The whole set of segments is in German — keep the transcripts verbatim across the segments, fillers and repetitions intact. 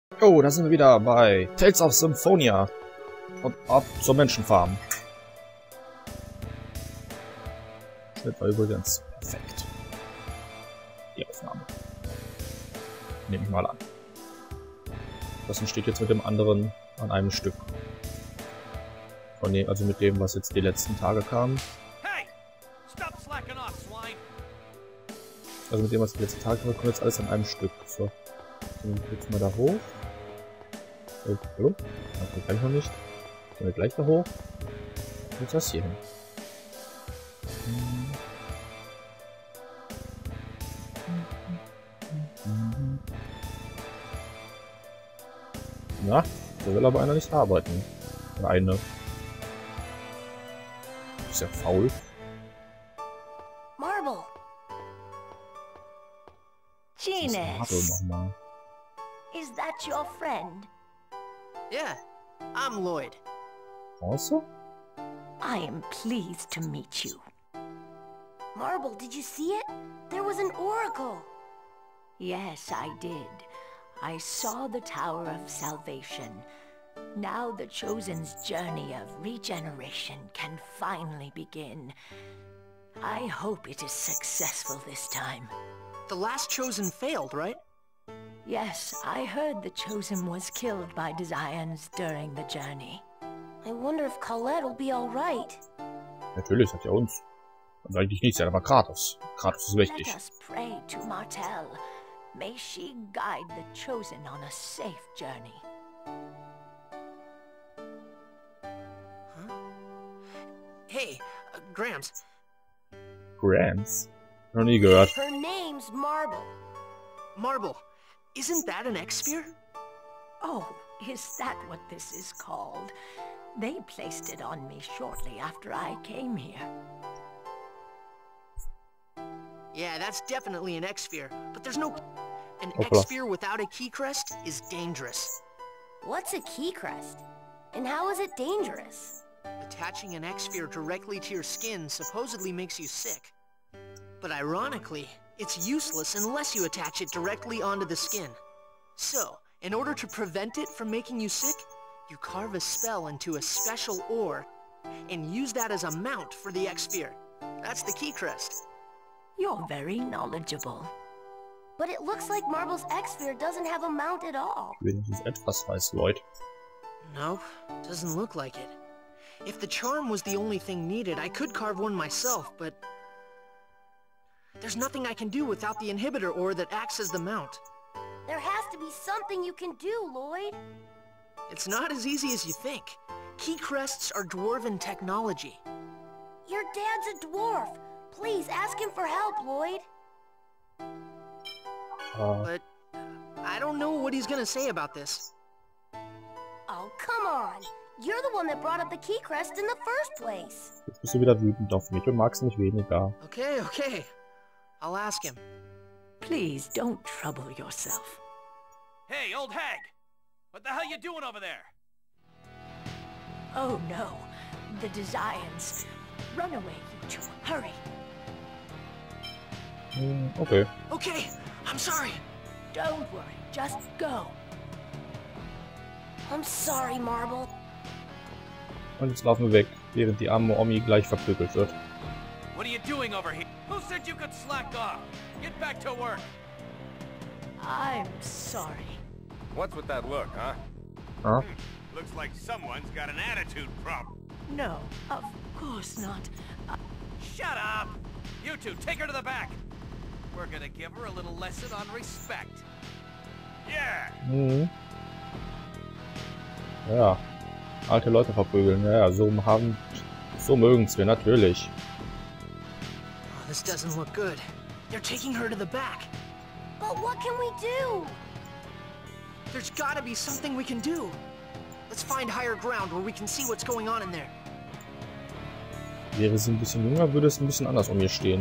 Oh, da sind wir wieder bei Tales of Symphonia. Und ab zur Menschenfarm. Schnitt war übrigens perfekt. Die Aufnahme. Nehme ich mal an. Das entsteht jetzt mit dem anderen an einem Stück. Von dem, also mit dem, was jetzt die letzten Tage kam. Also mit dem, was die letzten Tage kam, kommt jetzt alles an einem Stück. So. Dann jetzt mal da hoch. Oh, hallo? Das kann ich noch nicht. Gehen wir gleich da hoch. Und jetzt das hier hin. Na, da will aber einer nicht arbeiten. Oder eine. Ist ja faul. Marble. Genus. Nochmal. Is that your friend? Yeah, I'm Lloyd. Also? I am pleased to meet you. Marble, did you see it? There was an oracle. Yes, I did. I saw the Tower of Salvation. Now the Chosen's journey of regeneration can finally begin. I hope it is successful this time. The last Chosen failed, right? Yes, I heard the Chosen was killed by Desians during the journey. I wonder if Colette will be all right. Natürlich, hat ja uns. Also eigentlich nicht, aber Kratos. Kratos ist wichtig. Let us pray to Martel. May she guide the Chosen on a safe journey. Huh? Hey, uh, Gramps. Gramps? Noch nie gehört. Her name's Marble. Marble. Isn't that an X-Sphere? Oh, is that what this is called? They placed it on me shortly after I came here. Yeah, that's definitely an X-Sphere, but there's no... An Hoppla. X-Sphere without a key crest is dangerous. What's a key crest? And how is it dangerous? Attaching an X-Sphere directly to your skin supposedly makes you sick. But ironically, it's useless unless you attach it directly onto the skin. So, in order to prevent it from making you sick, you carve a spell into a special ore and use that as a mount for the X-Sphere. That's the key crest. You're very knowledgeable. But it looks like Marble's X-Sphere doesn't have a mount at all. Wenigstens etwas weiß Lloyd. Nope, doesn't look like it. If the charm was the only thing needed, I could carve one myself, but... There's nothing I can do without the inhibitor ore that acts as the mount. There has to be something you can do, Lloyd. It's not as easy as you think. Key crests are dwarven technology. Your dad's a dwarf. Please ask him for help, Lloyd. Uh, But I don't know what he's gonna say about this. Oh, come on. You're the one that brought up the key crest in the first place. jetzt bist du wieder wütend auf mich und magst mich weniger. Okay, okay. I'll ask him. Please don't trouble yourself. Hey, old hag! What the hell you doing over there? Oh no, the Desians. Run away, you two. Hurry. Hm, okay. Okay, I'm sorry. Don't worry, just go. I'm sorry, Marble. Und jetzt laufen wir weg, während die arme Omi gleich verprügelt wird. What are you doing over here? Who said you could slack off? Get back to work! I'm sorry. What's with that look, huh? Huh? Hmm. Looks like someone's got an attitude problem. No, of course not. Uh, Shut up! You two, take her to the back! We're gonna give her a little lesson on respect. Yeah! Mhm. Ja. Alte Leute verprügeln. Ja, ja, so haben... So mögen's wir, natürlich. Oh, this doesn't look good. They're taking her to the back. but what can we do? There's gotta be something we can do. Let's find higher ground where we can see what's going on in there. Wäre sie ein bisschen jünger, würde es ein bisschen anders um ihr stehen.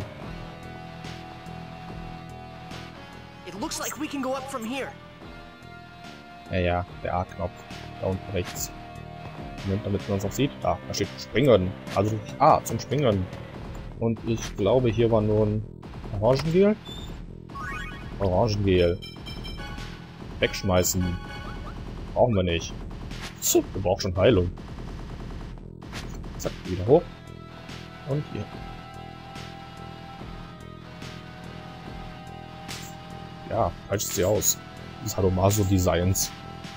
It looks like we can go up from here. Ja, ja, der A-Knopf. Da unten rechts. Moment, damit man es auch sieht. Da, da steht Springen. Also A zum Springen. Und ich glaube, hier war nur ein Orangengel. Orangengel. Wegschmeißen. Brauchen wir nicht. So, wir brauchen schon Heilung. Zack, wieder hoch. Und hier. Ja, falsch sieht sie aus. Das ist Hadomaso Designs.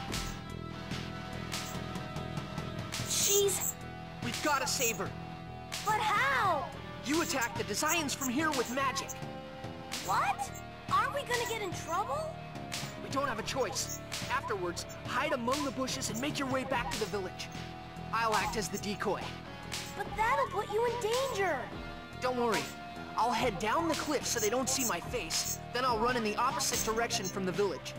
Jeez, we've got to save her. But how? You attack the designs from here with magic. What? Aren't we gonna get in trouble? We don't have a choice. Afterwards, hide among the bushes and make your way back to the village. I'll act as the decoy. But that'll put you in danger. Don't worry. I'll head down the cliff so they don't see my face. Then I'll run in the opposite direction from the village.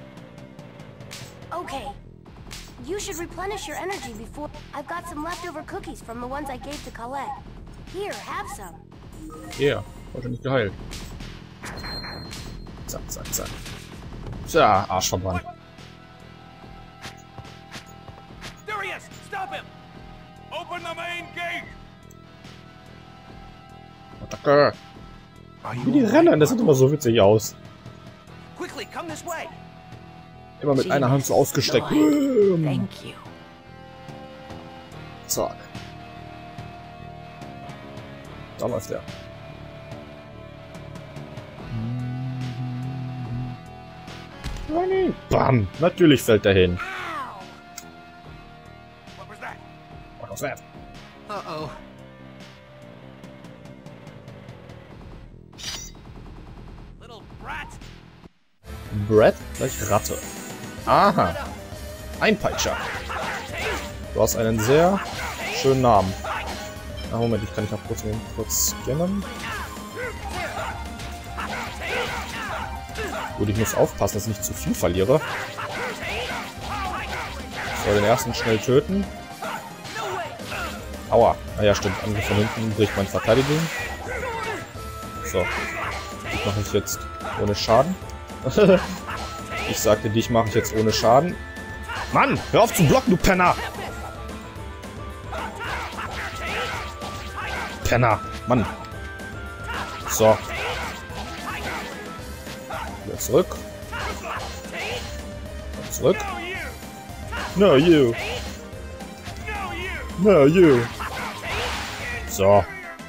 Okay. You should replenish your energy before... I've got some leftover cookies from the ones I gave to Colette. Here, have some. Ja, yeah, heute nicht geheilt. Zack, zack, zack. Tja, Arsch verbrannt. Darius, stop him! Open the main gate! Attacke! Wie die rennen, das sieht immer so witzig aus. Quickly, come this way! Immer mit einer Hand so ausgestreckt. Thank you. Zack. Da läuft er. Bam! Natürlich fällt er hin. Ow! What was that? What was that? Uh-oh. Little brat! Brad gleich Ratte. Aha. Einpeitscher. Du hast einen sehr schönen Namen. Ah, Moment, ich kann dich auch kurz, kurz scannen. Gut, ich muss aufpassen, dass ich nicht zu viel verliere. So, den ersten schnell töten. Aua. Ah ja, stimmt. Angriff von hinten bricht meine Verteidigung. So. Die mache ich jetzt ohne Schaden. Ich sagte, dich mache ich jetzt ohne Schaden. Mann, hör auf zu blocken, du Penner! Penner, Mann. So. Wieder zurück. Und zurück. No, you. No, you. So.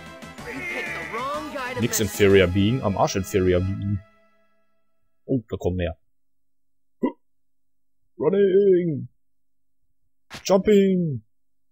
Nix Inferior Being. Am Arsch Inferior Being. Oh, da kommen mehr. Running. Jumping.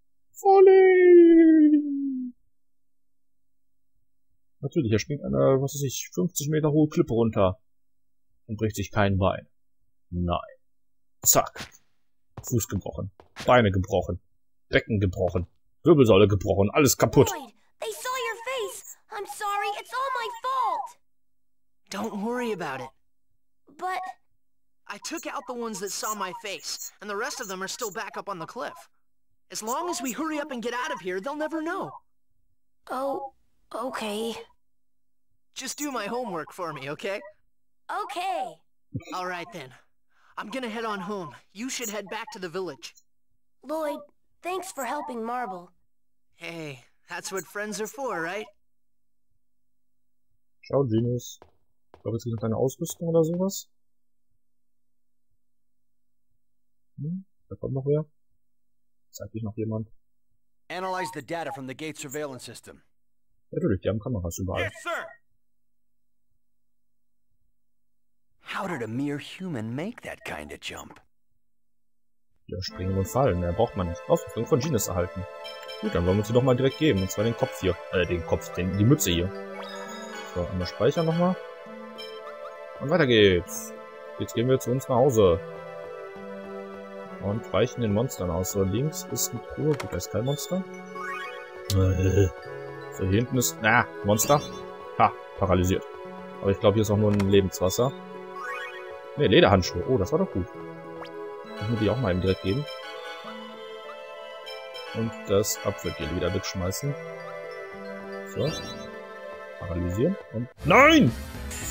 Falling. Natürlich, er springt eine, was weiß ich, fünfzig Meter hohe Klippe runter. Und bricht sich kein Bein. Nein. Zack. Fuß gebrochen. Beine gebrochen. Becken gebrochen. Wirbelsäule gebrochen. Alles kaputt. Lloyd, they saw your face. I'm sorry, it's all my fault. Don't worry about it. But... I took out the ones that saw my face, and the rest of them are still back up on the cliff. As long as we hurry up and get out of here, they'll never know. Oh, okay. Just do my homework for me, okay? Okay. All right, then. I'm gonna head on home. You should head back to the village. Lloyd, thanks for helping Marble. Hey, that's what friends are for, right? Ciao, Genius. Ich glaube, jetzt gibt es eine Ausrüstung oder sowas. Hm, da kommt noch wer. Zeigt dich noch jemand. Analyze the data from the gate surveillance system. Natürlich, die haben Kameras überall. Yes, sir! How did a mere human make that kind of jump? Ja, springen und fallen, mehr braucht man nicht. Ausrüstung von Genius erhalten. Gut, dann wollen wir uns sie doch mal direkt geben. Und zwar den Kopf hier. Äh, den Kopf, den, die Mütze hier. So, einmal speichern nochmal. Und weiter geht's. Jetzt gehen wir zu uns nach Hause. Und weichen den Monstern aus. So, links ist eine Truhe. Gut, da ist kein Monster. So, hier hinten ist... Ah, Monster. Ha, paralysiert. Aber ich glaube, hier ist auch nur ein Lebenswasser. Ne, Lederhandschuhe. Oh, das war doch gut. Ich muss die auch mal eben direkt geben. Und das Apfelgel wieder wegschmeißen. So. Paralysieren. Und... Nein!